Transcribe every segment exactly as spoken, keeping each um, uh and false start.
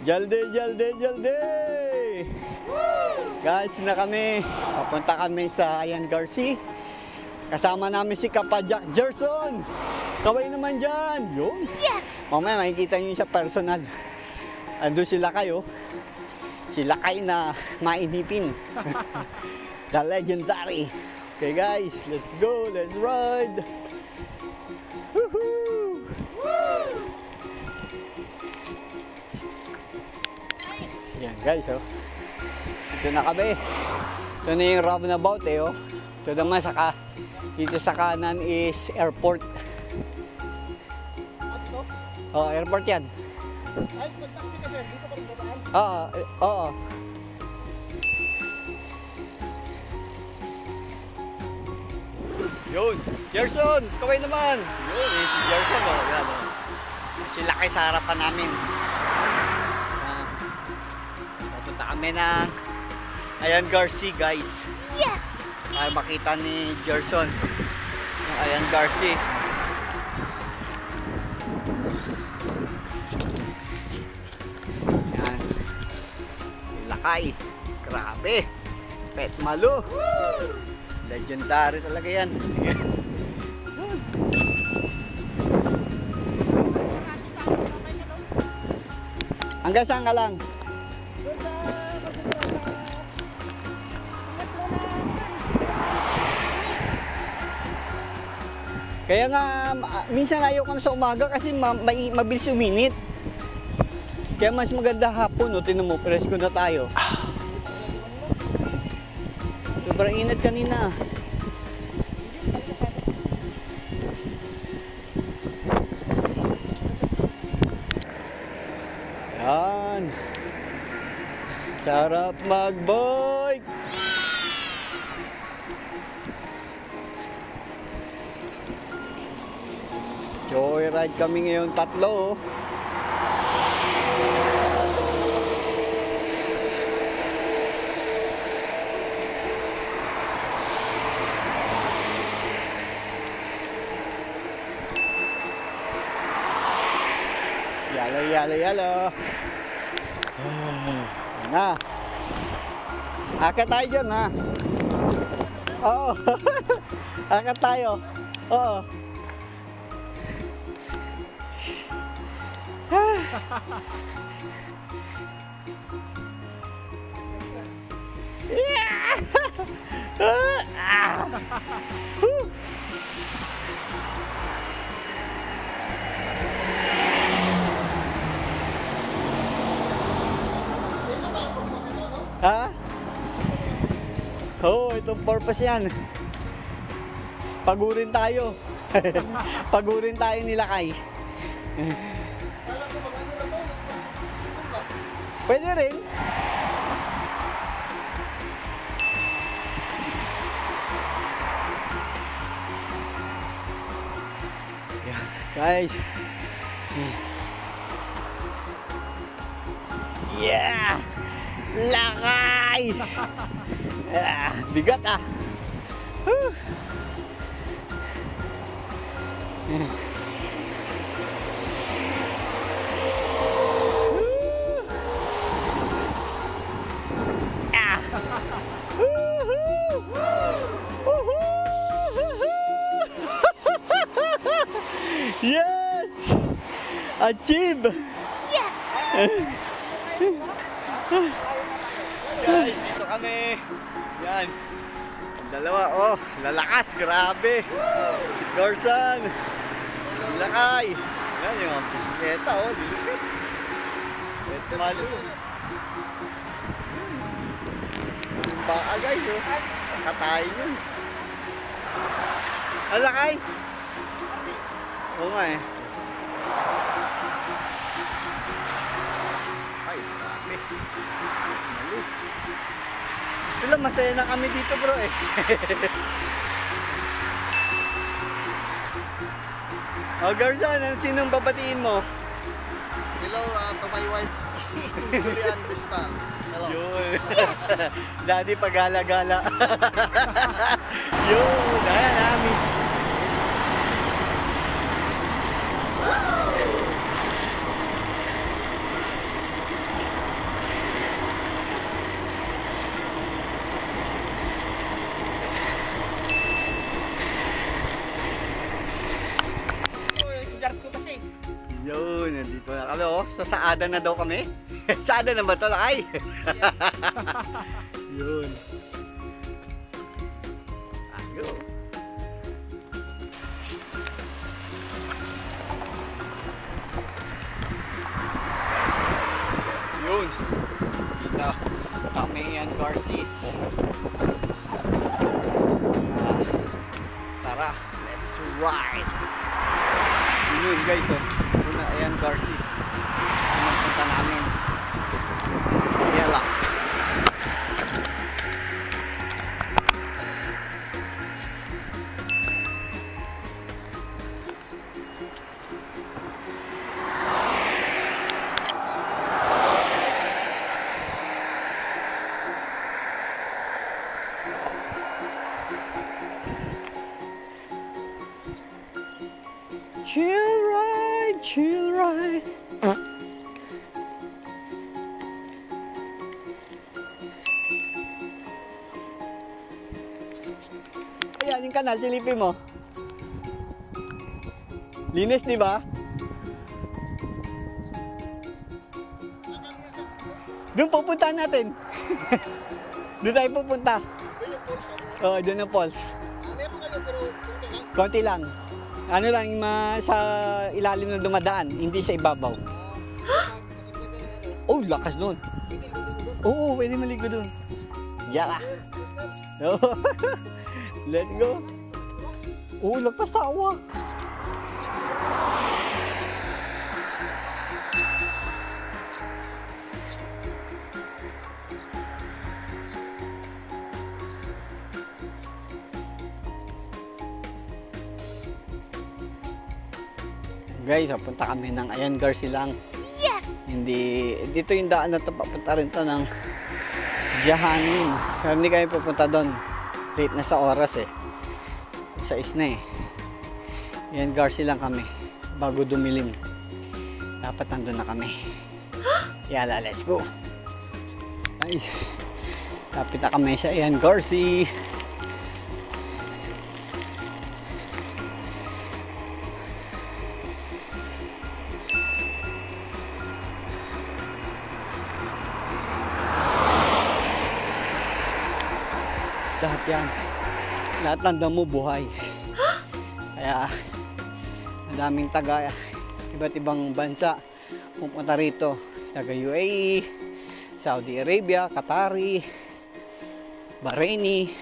Jalde, jalde, jalde! Guys, na kami. Papunta kami sa Ayan Garcia. Kasama namin si Kapadjak Gerson. Kaway naman dyan. Yun. Yes! Mamaya makikita nyo siya personal. Ando sila kayo. Sila kayo na mainipin. The legendary. Okay guys, let's go. Let's ride. Woohoo! Yan guys, oh. Ito na kami. Ito na yung roundabout eh, oh. Ito naman saka, dito sa kanan is airport. Oh, airport yan. Ay, pag-taxi kasi, dito pa rin babaan. Oo, oo. Yun, Gerson, kaway naman. Yun, yun si Gerson, oh. Yan, oh. Sila kay sa harapan namin. Ah, papunta kami na Ayan Garcia, guys. Yes! Para makita ni Gerson yung Ayan Garcia. Yan. Lakay. Grabe. Pet Malo. Legendary talaga yan. Hanggang saan ka lang? Kaya nga, minsan ayaw ko na sa umaga kasi ma may mabilis uminit. Kaya mas maganda hapon, no? Tinan mo, presko na tayo. Sobrang init kanina. Yan. Sarap mag-bike. Joyride kami ngayon tatlo. Yalo, yalo, yalo. Na. Akit tayo dyan, ha? Oo. Akit tayo. Oo. Yeah! Ah! Woo! Ha? Oo, oh, itong purpose yan. Pagurin tayo. Pagurin tayo nila kay. Pwede rin. Yeah, guys. Yeah! Lakay! Ah, bigat ah. Huh. Ah. Yes! Achieve! Yes! Guys, dito kami. Yan. Dalawa, oh, lalakas, grabe. Gerson. Lakay. Yan yung bisikleta, oh, dilipit. Ito malo. Yung baka, guys, oh. Kakatayin yun. Alakay. Oo nga eh. Ay, grabe. Malo. Sila masaya na kami dito, bro eh. Oh, Gerson, sinong babatiin mo? Hello uh, to my wife, Julian Bistal. Hello. Yun. Daddy pagala-gala. Yun, ayan namin. sa saada na daw kami. Saada na ba ito, Lakay? Yun. Ayun. Yun. Dito. Kami yan, Garcis. Ah, tara, let's ride. Yun guys, oh. Yun, ayan, Garcis. Yun ang punta namin. Yala. Chill ride, chill ride. Ayan yung kanal, silipin mo. Linis, di ba? Doon pupunta natin. Doon tayo pupunta. Oo, doon ang falls. Meron kayo pero konti lang. Konti lang. Ano lang, ma sa ilalim na dumadaan, hindi sa ibabaw. Oh, lakas nun. Oo, pwede maligo dun. Yala. Oo. Let's go. Oo, lagpas tawa. Guys, punta kami ng Ayan Garcilang. Yes! Hindi, dito yung daan na ito, papunta rin ito ng Jahanin. Pero hindi kami pupunta doon. Late na sa oras eh. Sa is na eh. Ayan Garcilang kami. Bago dumilim. Dapat nandun na kami. Yala, let's go. Nice. Lapit na kami sa Ayan Garci. Lahat yan. Lahat ng damo buhay. Kaya madaming taga iba't ibang bansa pupunta rito. Taga U A E, Saudi Arabia, Qatari, Bahraini.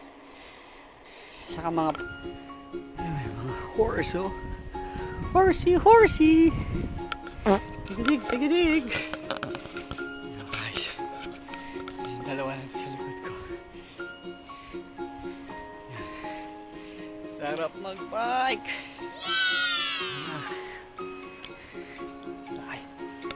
Saka mga ay, mga horse oh. Horsey, horsey. Tigidig, tigidig. Guys. Yung dalawa na sa likod ko. Sarap mag-bike! Ay.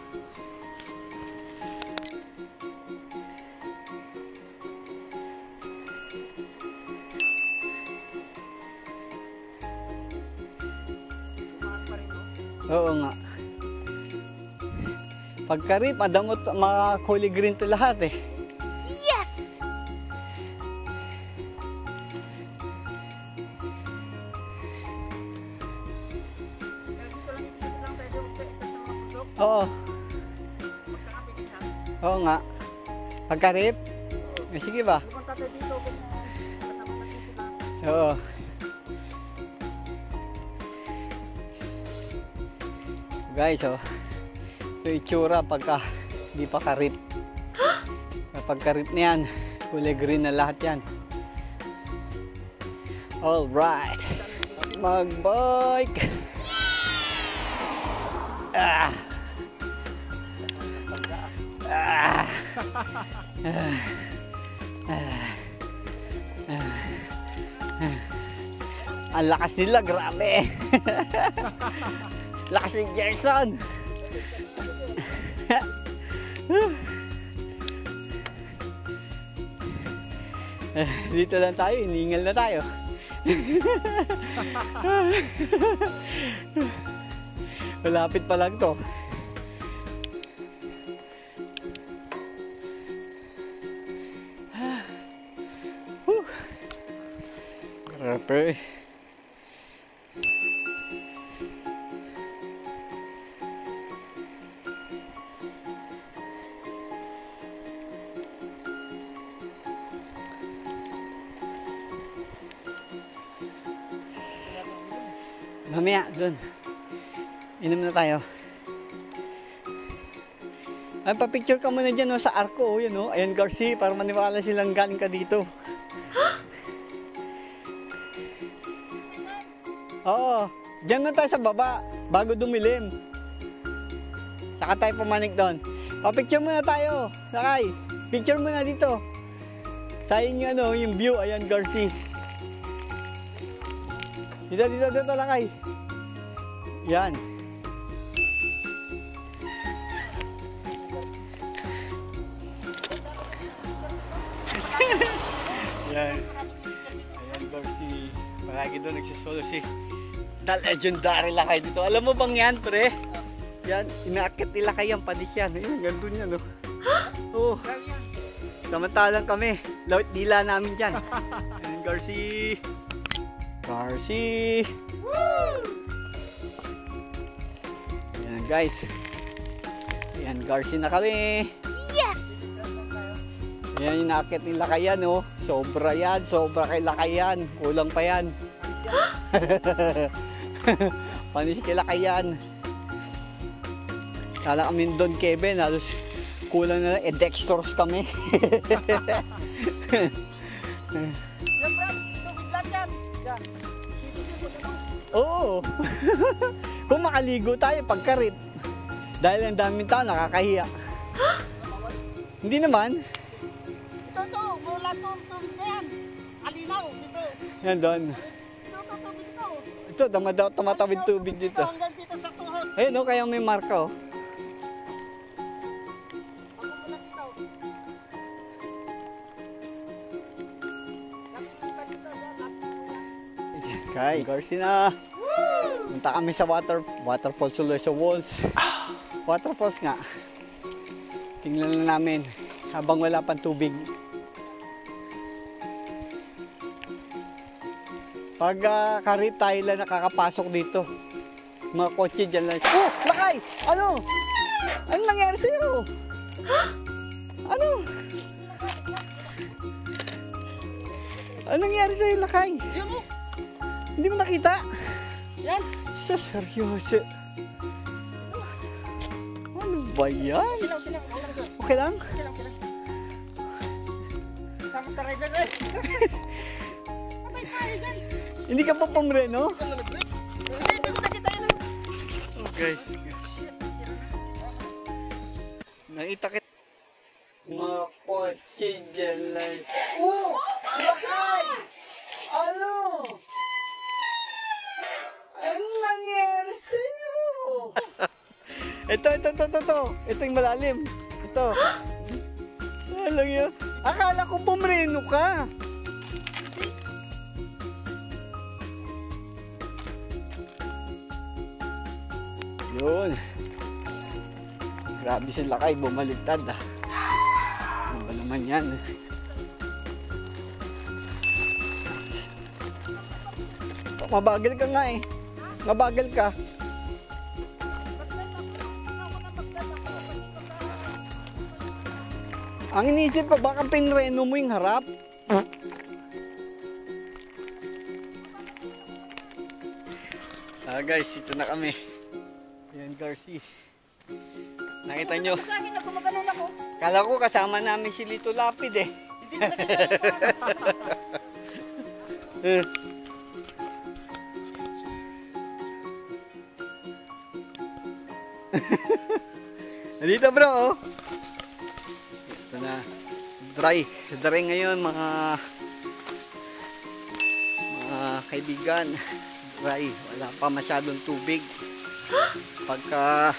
Oo nga. Pagkarip, adamot, mga kulay green to lahat eh. Yes! Oo. Oo nga. Pagkarip? Eh, sige ba? Oo. Guys, oh. Ito itsura pagka di pa karip. Pagkarip na yan, kulay green na lahat yan. Alright. Mag-bike. Ah. Ah. Ah. Ah. Ah. Ang lakas nila, grabe. Lakas ni Gerson. Dito lang tayo, iningal na tayo. Malapit pa lang to. Grabe. Mamaya, dun. Inom na tayo. Ay, pa-picture ka muna dyan, no, sa arko, oh, yun, oh. Ayan, Garcia, para maniwala silang galing ka dito. Oo, dyan na tayo sa baba, bago dumilim. Saka tayo pumanik doon. Pa-picture muna tayo, Lakay. Picture muna dito. Sayang yung, ano, yung view, ayan, Garcia. Dito, dito, dito, Lakay. Yan. Yan. Ayan, Garcia. Palagi doon nagsisolo si The Legendary Lakay dito. Alam mo bang yan, pre? Yan, inaakit nila kayan, panis yan. Ayun, gandun yan, no? Oo. Samantalang kami, lawit dila namin dyan. Ayan, Garcia. Garcia. Ayan, guys. Ayan, Garcia na kami. Yes! Ayan, inaakit nila kayan, no? Sobra yan, sobra kay Lakayan. Kulang pa yan. Panis kay Lakayan. Kala kami doon, Kevin, halos kulang na lang, eh, dextrose kami. Yan, Brad. Tubig lang yan. Yan. Oo. Kung makaligo tayo pagkarip. Dahil ang daming tao, nakakahiya. Hindi naman. Ito, ito. Wala itong tubig na yan. Alinaw, dito. Yan doon. Ito, ito, tubig ito. Ito, tumataw, tumatawid tubig dito. Hanggang dito sa tuhod. Ayun, no, kaya may marka, oh. Ako mula dito. Lapit ka dito, yan. Lapit mo yan. Kay, Garcia na. Punta kami sa water, waterfall sa walls. Waterfalls nga. Tingnan na namin habang wala pang tubig. Pag uh, karip tayo lang nakakapasok dito. Mga kotse dyan lang. Oh! Lakay! Ano? Anong nangyari sa'yo? Ano? Anong nangyari sa'yo, Lakay? Yan mo. Hindi mo nakita? Yan. Sa seryoso. Ano ba yan? Kilaw, kilaw. Okay lang, sir. Okay lang? Kilaw, kilaw. Sama sa rider, eh. Patay tayo dyan. Hindi ka pa pamreno? Hindi, hindi ko nakita yun. Okay. Nakita kita. Mga kotse dyan lang. Oh! Lakay! Ano? Anong nangyari sa'yo? Ito, ito, ito, ito, ito. Ito yung malalim. Ito. Ano lang yun? Akala ko pumreno ka. Yun. Grabe si Lakay, bumaligtad ah. Ano ba naman yan? Mabagal ka nga eh. Mabagal ka. Ang iniisip ko, baka pinreno mo yung harap. Ah guys, ito na kami. Yan, Garcia. Nakita nyo? Sa akin na gumaganon ako. Kala ko kasama namin si Lito Lapid eh. Hindi mo nakita yung Eh. Dito bro, oh. Ito na. Dry. Dry ngayon mga mga kaibigan. Dry. Wala pa masyadong tubig. Pagka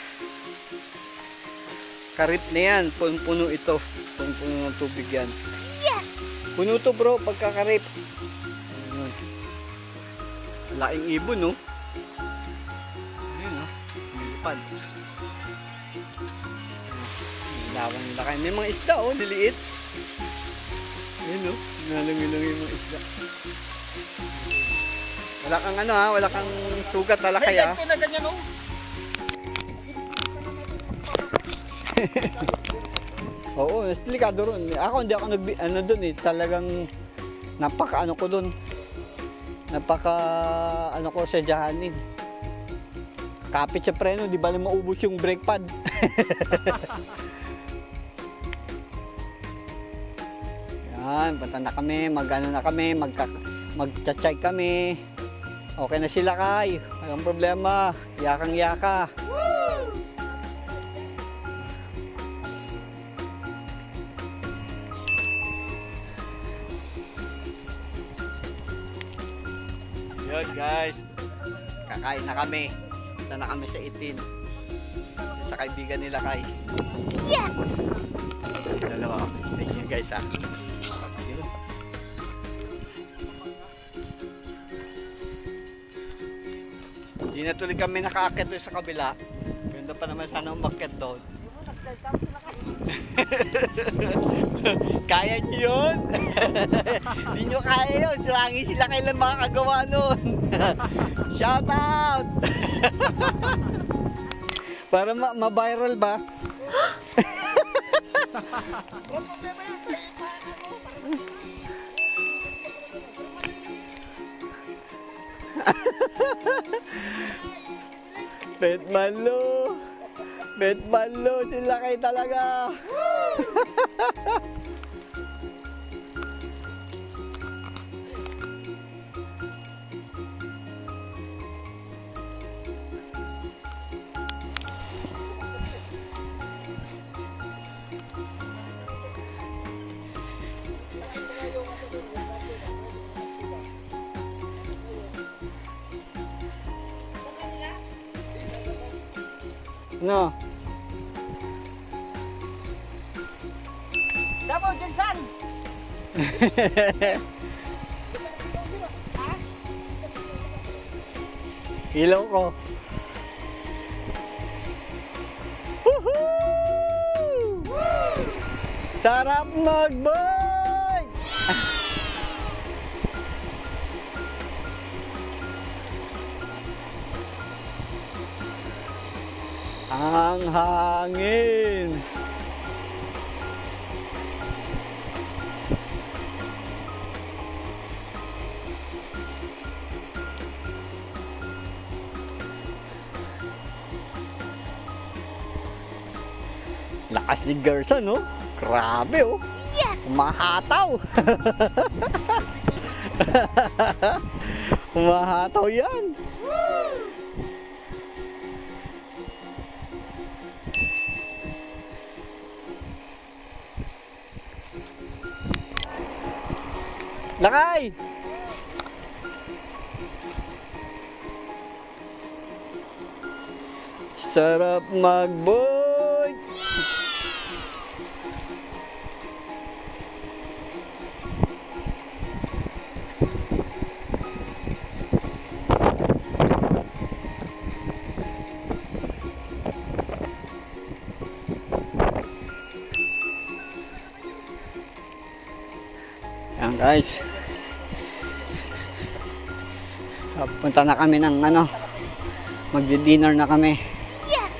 karip na yan, punong-puno ito. Punong-puno ng tubig yan. Yes! Puno to bro, pagka karip. Ayun. Laking ibon, no? Ayun, no? Nilipad. Ilawan nila kayo. May mga isda, oh, liliit. Ayun, no? Nalangi-langi yung mga isda. Wala kang ano, ha? Wala kang sugat, lalakay, ha? Ito na ganyan, oh. Oo, delikado ron. Ako hindi ako nag ano doon eh, talagang napaka ano ko doon. Napaka ano ko sa Jahanin. Kapit sa preno, di ba maubos yung brake pad? Yan, punta na kami, mag-ano na kami, magka, mag-chat-chat kami. Okay na sila, Kay. Walang problema. Yakang-yaka. Yun, guys. Kakain na kami. Punta na kami sa eighteen. Sa kaibigan nila, Kay. Yes! Dalawa kami. Thank you, guys, ha. Yun. Hindi na tuloy kami nakaakit doon sa kabila. Ganda pa naman sana umakyat doon. Kaya nyo yun? Hindi nyo kaya yun. Sirangi sila kailan makakagawa nun. Shout out! Para ma- ma-viral ba? Bet malo. Bet malo. Sila kayo talaga. No. Double Jensen! Ilaw ko. Woohoo! Sarap mag-bike! Ang hangin. Lakas ni Gerson, no? Grabe, oh. Yes! Umahataw. Umahataw yan. Lakay! Sarap mag-boy! Yan, guys. Punta na kami ng ano, magdi-dinner na kami. Yes!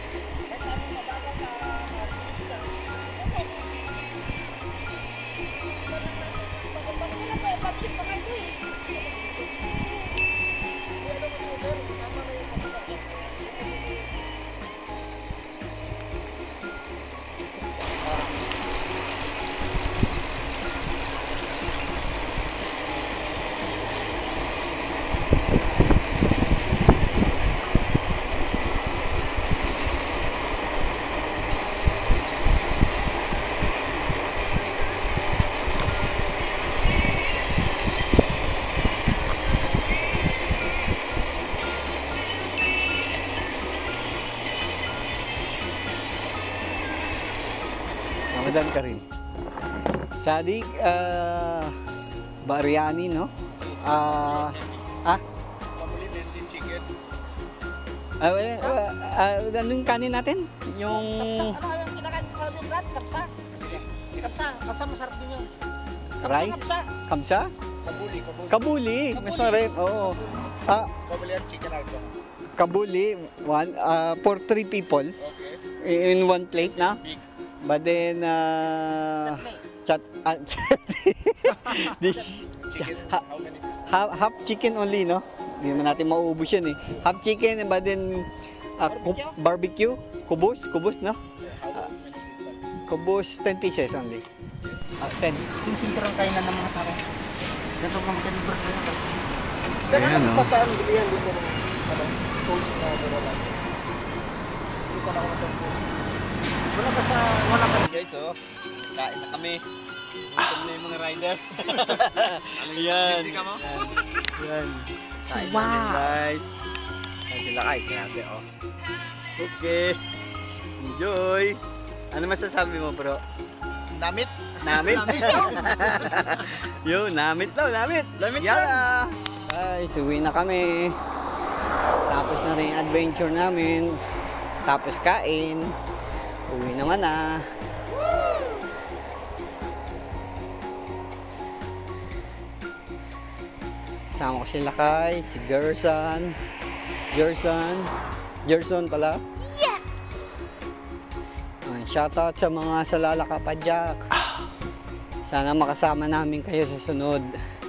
Ramadan ka rin. Sadik, uh, Bariani, no? Ah, ah? Pamuli din chicken. Ah, wala, ah, uh, anong kanin natin? Yung... Kapsa, ano yung kinakain sa Saudi Brad? Kapsa? Kapsa, kapsa masarap din yun. Rice? Kapsa. Kamsa? Kabuli, kabuli. Kabuli. Mas marami. Oo. Ah, Kabuli at chicken alto. kabuli. One, uh, for three people. Okay. In one plate na. Big. But then, uh, chat, uh, this, Chicken, ha- how many pieces? half, half chicken only, no? Hindi naman natin mauubos yan eh. Half chicken, but then, Ah, ku- barbecue? Kubos? Kubos, no? Ah, kubos, ten pieces only. Ah, ten. Yung sinturong kainan ng mga tao. Ganito lang din burger. Saan Ayan, ano no? pa saan bilihan dito ng ano, tools na wala. Isa na ako na Wala pa sa, wala pa. Guys, oh, kain na kami. Gutom na yung mga rider. Ayan. Hindi ka mo? Yan. Yan. Kain Wow. namin, guys. Ayan sila kain. Grabe, oh. Okay. Enjoy. Ano masasabi mo, bro? Namit? Namit? Yo, namit daw, namit. Namit Yeah. Guys, uwi na kami. Tapos na rin yung adventure namin. Tapos kain. Uwi naman na. Sama ko sila kay si Gerson. Gerson. Gerson pala. Yes! Ayan, shoutout sa mga Salala Kapadyak. Sana makasama namin kayo sa sunod.